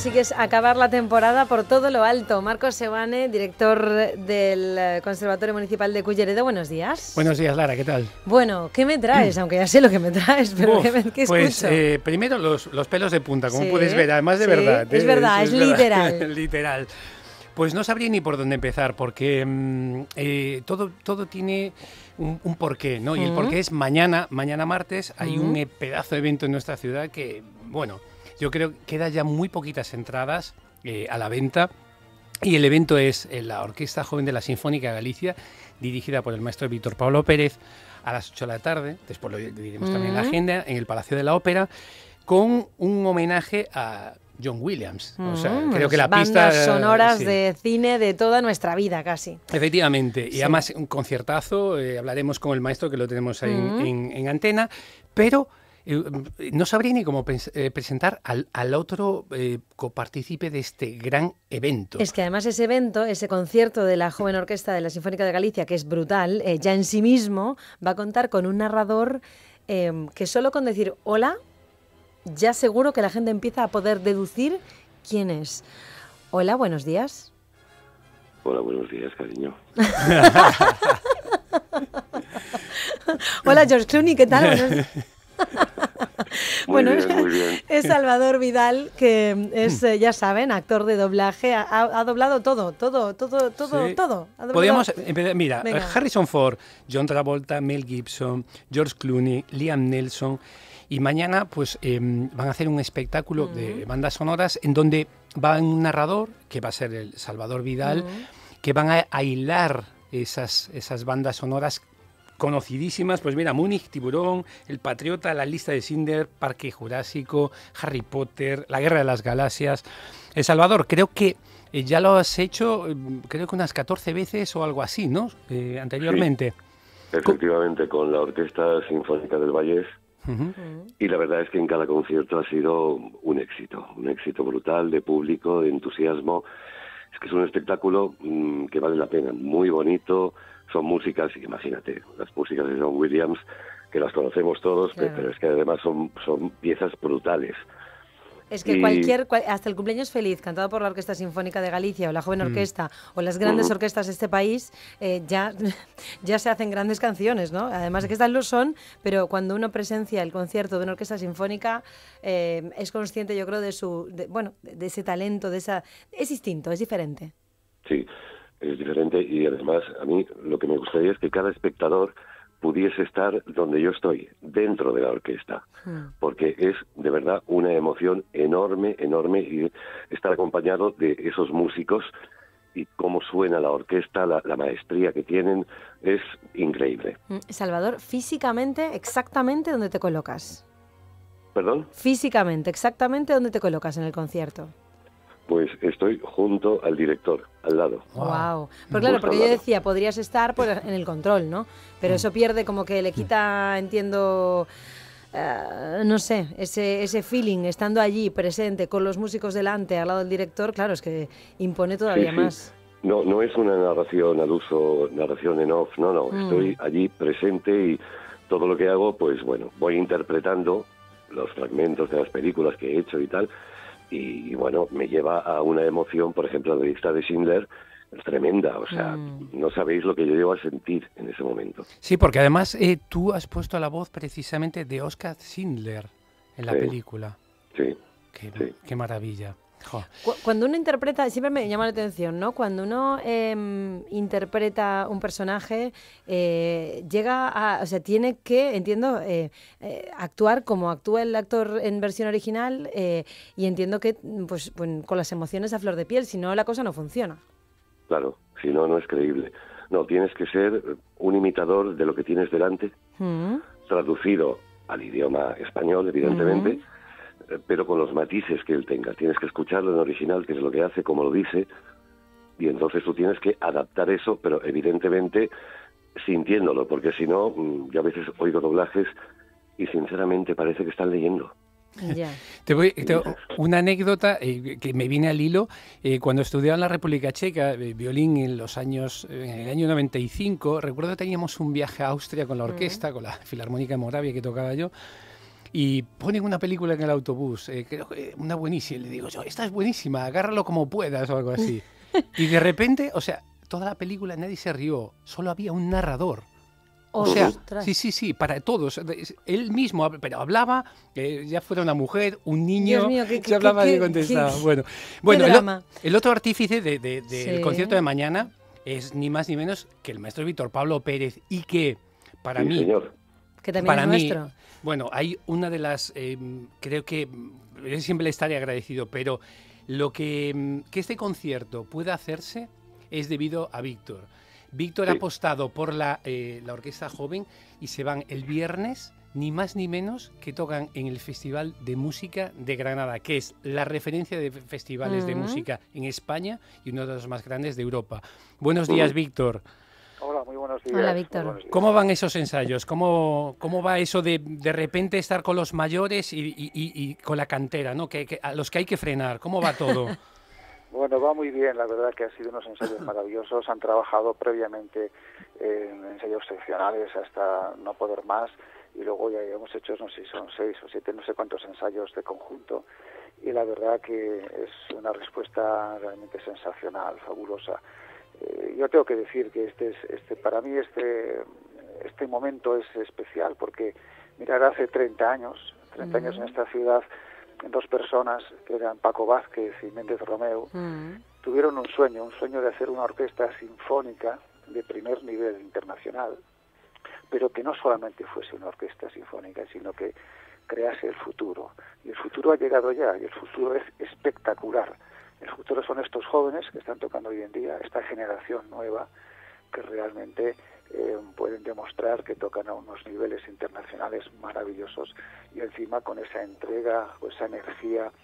consigues acabar la temporada por todo lo alto. Marcos Seoane, director del Conservatorio Municipal de Culleredo, buenos días. Buenos días, Lara, ¿qué tal? Bueno, ¿qué me traes? Aunque ya sé lo que me traes, pero ¿qué pues, escucho? Primero los pelos de punta, como Sí, puedes ver, además de sí, verdad. es verdad, es literal. Literal. Pues no sabría ni por dónde empezar, porque todo tiene un porqué, ¿no? Y el porqué es mañana martes, hay un pedazo de evento en nuestra ciudad que, bueno, yo creo que queda ya muy poquitas entradas a la venta. Y el evento es la Orquesta Joven de la Sinfónica de Galicia, dirigida por el maestro Víctor Pablo Pérez, a las 8 de la tarde, después lo diremos también en la agenda, en el Palacio de la Ópera, con un homenaje a John Williams. O sea, creo que la pista... Bandas sonoras de cine de toda nuestra vida, casi. Efectivamente. Y además un conciertazo, hablaremos con el maestro, que lo tenemos ahí en antena, pero... no sabría ni cómo presentar al otro copartícipe de este gran evento. Es que además ese evento, ese concierto de la Joven Orquesta de la Sinfónica de Galicia, que es brutal, ya en sí mismo va a contar con un narrador que solo con decir hola, ya seguro que la gente empieza a poder deducir quién es. Hola, buenos días. Hola, buenos días, cariño. Hola, George Clooney, ¿qué tal? Muy bien. Es Salvador Vidal, que es, ya saben, actor de doblaje, ha doblado todo. Sí. Podríamos empezar, mira, venga. Harrison Ford, John Travolta, Mel Gibson, George Clooney, Liam Neeson, y mañana pues van a hacer un espectáculo de bandas sonoras en donde va un narrador, que va a ser el Salvador Vidal, que van a hilar esas bandas sonoras conocidísimas, pues mira, Múnich, Tiburón, El Patriota, La Lista de Schindler, Parque Jurásico, Harry Potter, La Guerra de las Galaxias. Salvador, creo que ya lo has hecho, creo que unas 14 veces o algo así, ¿no? Anteriormente. Sí, efectivamente, con la Orquesta Sinfónica del Vallés. Y la verdad es que en cada concierto ha sido un éxito brutal de público, de entusiasmo. Es que es un espectáculo que vale la pena, muy bonito. Son músicas, imagínate, las músicas de John Williams, que las conocemos todos, claro, pero es que además son piezas brutales. Es que hasta el Cumpleaños Feliz, cantado por la Orquesta Sinfónica de Galicia o la Joven Orquesta o las grandes orquestas de este país, ya se hacen grandes canciones, ¿no? Además de que estas lo son, pero cuando uno presencia el concierto de una orquesta sinfónica, es consciente, yo creo, de ese talento, es distinto, es diferente. Sí. Es diferente y además a mí lo que me gustaría es que cada espectador pudiese estar donde yo estoy, dentro de la orquesta, porque es de verdad una emoción enorme y estar acompañado de esos músicos y cómo suena la orquesta, la maestría que tienen, es increíble. Salvador, físicamente, exactamente dónde te colocas. ¿Perdón? Físicamente, exactamente dónde te colocas en el concierto. Pues estoy junto al director, al lado. Wow. Pues claro, porque yo decía, podrías estar en el control, ¿no? Pero eso pierde, como que le quita, entiendo, no sé, ese feeling, estando allí presente, con los músicos delante, al lado del director, claro, es que impone todavía más. No es una narración al uso, narración en off, no. Estoy allí presente y todo lo que hago, pues bueno, voy interpretando los fragmentos de las películas que he hecho y tal. Y bueno, me lleva a una emoción, por ejemplo, La Lista de Schindler, tremenda. O sea, no sabéis lo que yo llevo a sentir en ese momento. Sí, porque además tú has puesto la voz precisamente de Oskar Schindler en la película. Sí. Qué maravilla. Jo. Cuando uno interpreta, siempre me llama la atención, ¿no? Cuando uno interpreta un personaje, tiene que, entiendo, actuar como actúa el actor en versión original, y entiendo que pues con las emociones a flor de piel, si no la cosa no funciona. Claro, si no, no es creíble. No, tienes que ser un imitador de lo que tienes delante, traducido al idioma español, evidentemente, pero con los matices que él tenga. Tienes que escucharlo en original, que es lo que hace, como lo dice, y entonces tú tienes que adaptar eso, pero evidentemente sintiéndolo, porque si no, yo a veces oigo doblajes y sinceramente parece que están leyendo. Ya. Una anécdota que me viene al hilo, cuando estudiaba en la República Checa violín en el año 95, recuerdo que teníamos un viaje a Austria con la orquesta, con la Filarmónica de Moravia que tocaba yo, y ponen una película en el autobús, creo que una buenísima, y le digo yo, esta es buenísima, agárralo como puedas o algo así. Y de repente, o sea, toda la película nadie se rió, solo había un narrador. O sea, sí, para todos. Él mismo, pero hablaba, ya fuera una mujer, un niño, se hablaba y contestaba. Bueno, el otro artífice del concierto de mañana es ni más ni menos que el maestro Víctor Pablo Pérez, y que para mí... Señor. Que también es nuestro. Bueno, hay una de las... creo que siempre le estaré agradecido, pero lo que este concierto pueda hacerse es debido a Víctor. Víctor ha apostado por la Orquesta Joven y se van el viernes, ni más ni menos, que tocan en el Festival de Música de Granada, que es la referencia de festivales de música en España y uno de los más grandes de Europa. Buenos días, Víctor. Hola, muy buenos días. Hola, Víctor. ¿Cómo van esos ensayos? ¿Cómo va eso de repente estar con los mayores y con la cantera, ¿no? Que a los que hay que frenar? ¿Cómo va todo? Bueno, va muy bien, la verdad que han sido unos ensayos maravillosos, han trabajado previamente en ensayos seccionales hasta no poder más, y luego ya hemos hecho, no sé si son 6 o 7, no sé cuántos ensayos de conjunto, y la verdad que es una respuesta realmente sensacional, fabulosa. Yo tengo que decir que para mí este momento es especial, porque mirar, hace 30 años en esta ciudad, dos personas, que eran Paco Vázquez y Méndez Romeu, tuvieron un sueño de hacer una orquesta sinfónica de primer nivel internacional, pero que no solamente fuese una orquesta sinfónica, sino que crease el futuro. Y el futuro ha llegado ya, y el futuro es espectacular. El futuro son estos jóvenes que están tocando hoy en día, esta generación nueva, que realmente pueden demostrar que tocan a unos niveles internacionales maravillosos, y encima con esa entrega o esa energía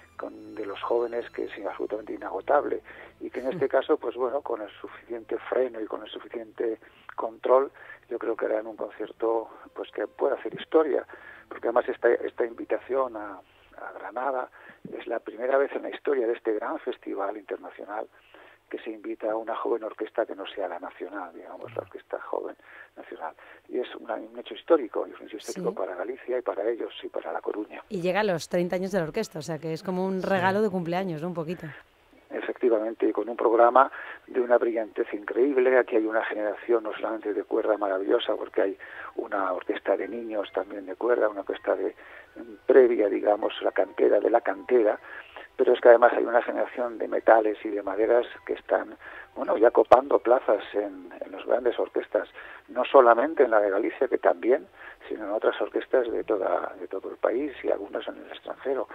de los jóvenes, que es absolutamente inagotable, y que en este caso, pues bueno, con el suficiente freno y con el suficiente control, yo creo que harán un concierto pues que pueda hacer historia, porque además esta invitación a Granada es la primera vez en la historia de este gran festival internacional que se invita a una joven orquesta que no sea la nacional, digamos, la Orquesta Joven Nacional. Y es un hecho histórico, y es un hecho histórico para Galicia y para ellos y para La Coruña. Y llega a los 30 años de la orquesta, o sea que es como un regalo de cumpleaños, ¿no? Un poquito. Efectivamente, y con un programa de una brillantez increíble. Aquí hay una generación no solamente de cuerda maravillosa, porque hay una orquesta de niños también de cuerda, una orquesta previa, digamos, la cantera de la cantera, pero es que además hay una generación de metales y de maderas que están, bueno, ya copando plazas en las grandes orquestas, no solamente en la de Galicia, que también, sino en otras orquestas de todo el país y algunas en el extranjero.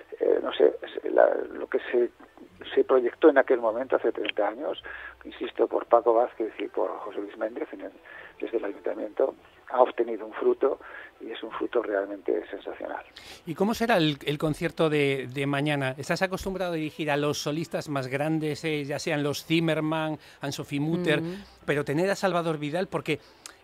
No sé, lo que se proyectó en aquel momento, hace 30 años, insisto, por Paco Vázquez y por José Luis Méndez desde el Ayuntamiento, ha obtenido un fruto, y es un fruto realmente sensacional. ¿Y cómo será el concierto de mañana? ¿Estás acostumbrado a dirigir a los solistas más grandes, ya sean los Zimmerman, Anne-Sophie Mutter, pero tener a Salvador Vidal, porque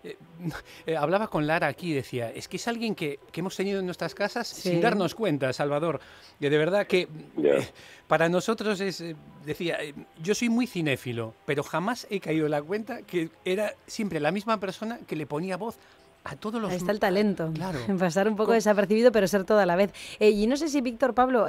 hablaba con Lara aquí y decía, es que es alguien que hemos tenido en nuestras casas sin darnos cuenta, Salvador, que de verdad que para nosotros decía, yo soy muy cinéfilo, pero jamás he caído en la cuenta que era siempre la misma persona que le ponía voz a todos los... Ahí está el talento, claro. Pasar un poco desapercibido, pero ser todo a la vez. Y no sé si Víctor Pablo,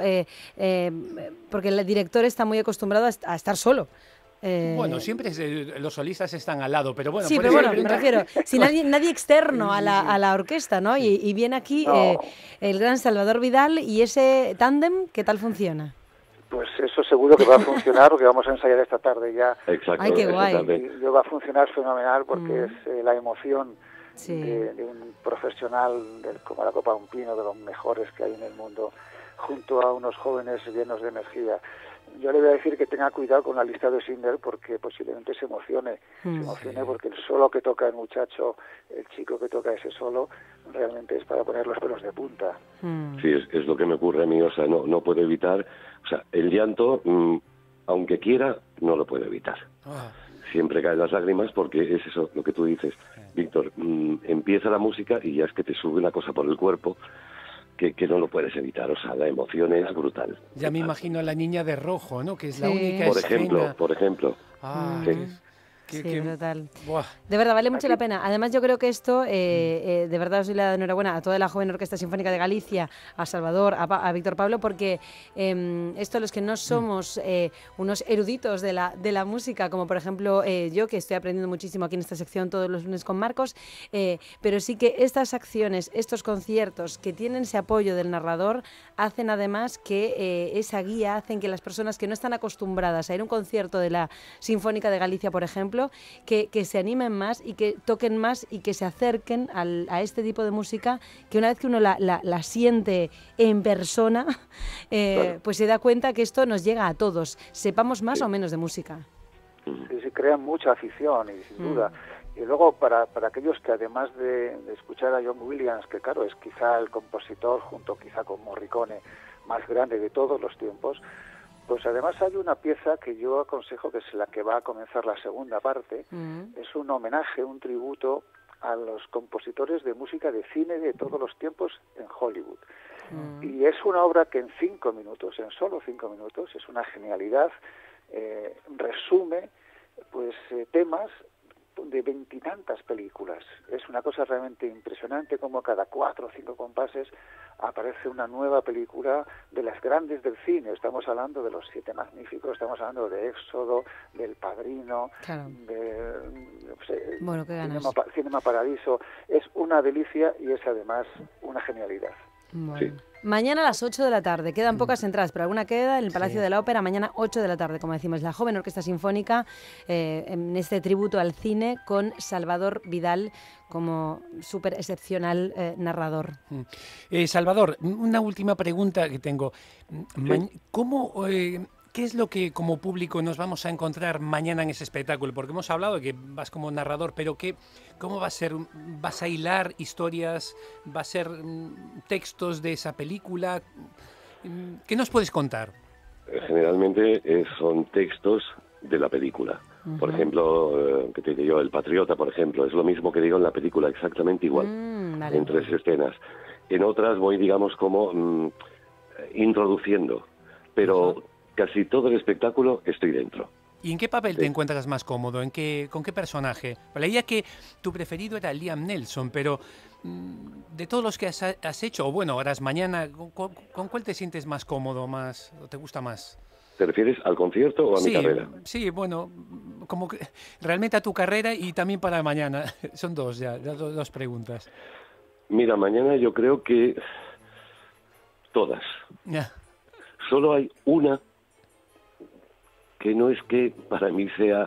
porque el director está muy acostumbrado a estar solo. Bueno, siempre los solistas están al lado, pero bueno... Sí, pero bueno, me refiero, si nadie externo a la orquesta, ¿no? Y viene aquí el gran Salvador Vidal, y ese tándem, ¿qué tal funciona? Pues eso seguro que va a funcionar, porque vamos a ensayar esta tarde ya. Exacto. Ay, qué guay. Y va a funcionar fenomenal, porque es la emoción de un profesional como la Copa Umpino, de los mejores que hay en el mundo, junto a unos jóvenes llenos de energía. Yo le voy a decir que tenga cuidado con la lista de Schindler, porque posiblemente se emocione, porque el solo que toca el muchacho, el chico que toca ese solo, realmente es para poner los pelos de punta. Sí, es lo que me ocurre a mí, o sea, no puedo evitar, o sea, el llanto, aunque quiera, no lo puedo evitar. Siempre caen las lágrimas, porque es eso, lo que tú dices, Víctor, empieza la música y ya es que te sube una cosa por el cuerpo, que no lo puedes evitar, o sea, la emoción es brutal. Ya me imagino a la niña de rojo, ¿no? Que es la única escena. Por ejemplo. brutal. De verdad, vale mucho la pena. Además, yo creo que esto, de verdad os doy la enhorabuena a toda la Joven Orquesta Sinfónica de Galicia, a Salvador, a Víctor Pablo, porque esto, los que no somos unos eruditos de la música, como por ejemplo yo, que estoy aprendiendo muchísimo aquí en esta sección todos los lunes con Marcos, pero sí que estas acciones, estos conciertos que tienen ese apoyo del narrador, hacen además que esa guía, hacen que las personas que no están acostumbradas a ir a un concierto de la Sinfónica de Galicia, por ejemplo, que se animen más y que toquen más y que se acerquen a este tipo de música, que una vez que uno la siente en persona, pues se da cuenta que esto nos llega a todos, sepamos más o menos de música. Sí, se crea mucha afición y sin duda. Y luego para aquellos que además de escuchar a John Williams, que claro, es quizá el compositor junto quizá con Morricone más grande de todos los tiempos, pues además hay una pieza que yo aconsejo, que es la que va a comenzar la segunda parte. Es un homenaje, un tributo a los compositores de música de cine de todos los tiempos en Hollywood. Y es una obra que en 5 minutos, en solo 5 minutos, es una genialidad, resume pues temas de 20 y tantas películas. Es una cosa realmente impresionante como cada 4 o 5 compases aparece una nueva película de las grandes del cine. Estamos hablando de Los Siete Magníficos, estamos hablando de Éxodo, del Padrino, Cinema Paradiso. Es una delicia y es además una genialidad. Bueno. Mañana a las 8 de la tarde, quedan pocas entradas, pero alguna queda en el Palacio de la Ópera, mañana 8 de la tarde, como decimos, la Joven Orquesta Sinfónica, en este tributo al cine con Salvador Vidal como súper excepcional narrador. Salvador, una última pregunta que tengo. ¿Qué es lo que como público nos vamos a encontrar mañana en ese espectáculo? Porque hemos hablado de que vas como narrador, pero ¿cómo va a ser? ¿Vas a hilar historias? ¿Va a ser textos de esa película? ¿Qué nos puedes contar? Generalmente son textos de la película. Por ejemplo, que te digo yo, El Patriota, por ejemplo, es lo mismo que digo en la película, exactamente igual, en 3 escenas. En otras voy, digamos, como introduciendo, pero casi todo el espectáculo estoy dentro. ¿Y en qué papel te encuentras más cómodo? ¿Con qué personaje? Leía que tu preferido era Liam Neeson, pero de todos los que has hecho, o bueno, harás mañana, ¿con cuál te sientes más cómodo, o te gusta más? ¿Te refieres al concierto o a mi carrera? Sí, bueno, como que realmente a tu carrera y también para mañana. Son dos preguntas. Mira, mañana yo creo que todas. Solo hay una que no es que para mí sea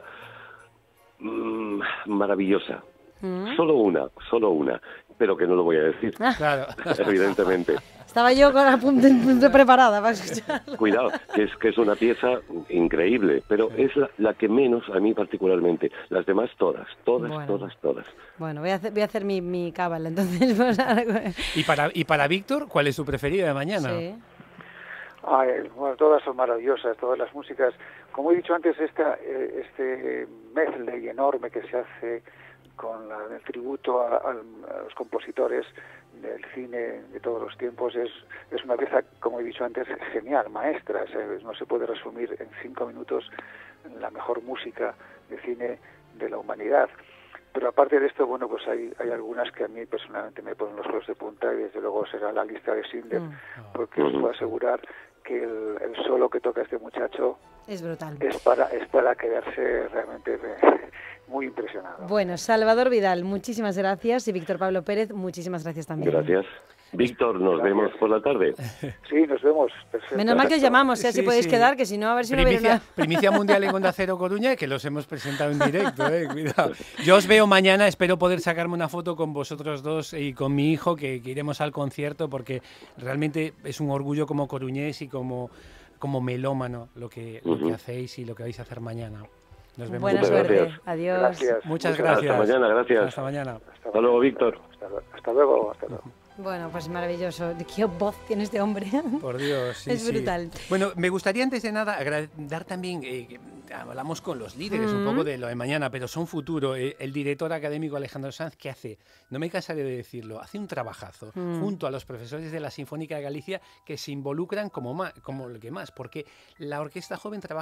maravillosa. Solo una, pero que no lo voy a decir. Claro. Evidentemente. Estaba yo con la punta preparada para escuchar. Cuidado, que es una pieza increíble, pero es la que menos a mí particularmente. Las demás todas. Bueno, voy a hacer mi cábala, entonces. ¿Y para Víctor, cuál es su preferida de mañana? Sí. Bueno, todas son maravillosas, todas las músicas. Como he dicho antes, este medley enorme que se hace con el tributo a los compositores del cine de todos los tiempos es una pieza, como he dicho antes, genial, maestra. No se puede resumir en 5 minutos la mejor música de cine de la humanidad. Pero aparte de esto, bueno, pues hay algunas que a mí personalmente me ponen los pelos de punta, y desde luego será la lista de Schindler, porque os puedo asegurar que el solo que toca este muchacho es brutal. Es para quedarse realmente muy impresionado. Bueno, Salvador Vidal, muchísimas gracias, y Víctor Pablo Pérez, muchísimas gracias también. Gracias. Víctor, nos vemos por la tarde. Sí, nos vemos. Perfecto. Menos mal que os llamamos, si podéis quedar, que si no, a ver si no viene nada. Primicia mundial en Onda Cero Coruña, que los hemos presentado en directo, cuidado. Yo os veo mañana, espero poder sacarme una foto con vosotros dos y con mi hijo, que iremos al concierto, porque realmente es un orgullo como coruñés y como melómano lo que hacéis y lo que vais a hacer mañana. Nos vemos. Buena suerte. Gracias. Adiós. Gracias. Muchas gracias. Hasta mañana, gracias. Hasta mañana. Hasta luego, Víctor. Hasta luego. Bueno, pues maravilloso. ¿Qué voz tiene este hombre? Por Dios, sí, es brutal. Bueno, me gustaría antes de nada dar también, hablamos con los líderes un poco de lo de mañana, pero son futuro. El director académico Alejandro Sanz, ¿qué hace? No me cansaré de decirlo, hace un trabajazo junto a los profesores de la Sinfónica de Galicia, que se involucran como lo que más, porque la Orquesta Joven trabaja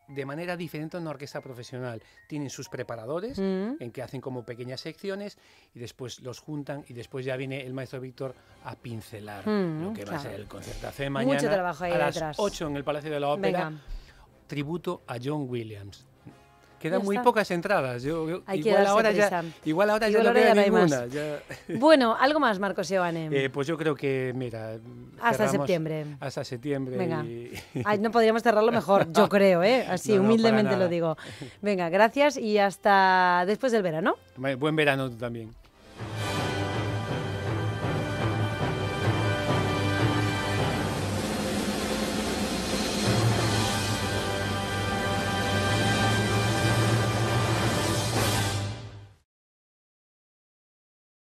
de manera diferente a una orquesta profesional. Tienen sus preparadores, en que hacen como pequeñas secciones, y después los juntan, y después ya viene el maestro Víctor a pincelar lo que va a ser el concertazo de mañana. Mucho trabajo ahí a detrás. las 8 en el Palacio de la Ópera. Venga. Tributo a John Williams. Quedan muy pocas entradas. Igual ahora ya no queda ninguna. Bueno, algo más, Marcos Seoane. Pues yo creo que, mira... Hasta septiembre. Hasta septiembre. Venga. Ay, no podríamos cerrarlo mejor, yo creo, ¿eh? Así, humildemente lo digo. Venga, gracias y hasta después del verano. Buen verano tú también.